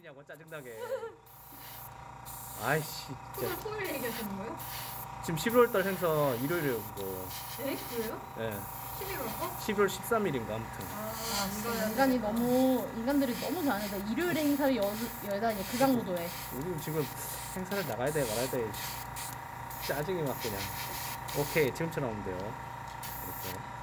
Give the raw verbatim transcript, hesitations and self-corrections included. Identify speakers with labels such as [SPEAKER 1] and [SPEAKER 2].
[SPEAKER 1] 있냐고 짜증나게. 아이씨
[SPEAKER 2] 토요일,
[SPEAKER 1] 진짜.
[SPEAKER 2] 토요일 얘기하시는 거예요?
[SPEAKER 1] 지금 십일월달 행사 일요일에 그거.
[SPEAKER 2] 에? 그래요?
[SPEAKER 1] 예.
[SPEAKER 2] 십일월 거?
[SPEAKER 1] 십이월 십삼일인가 아무튼.
[SPEAKER 2] 아,
[SPEAKER 3] 아,
[SPEAKER 2] 이거
[SPEAKER 3] 진짜 인간이 너무 인간들이 너무 잘하네. 일요일 행사를 여, 열다니 극악무도해.
[SPEAKER 1] 우리는 지금 행사를 나가야 돼 말아야 돼. 짜증이 막 그냥. 오케이 지금처럼 하면 돼요. 이렇게.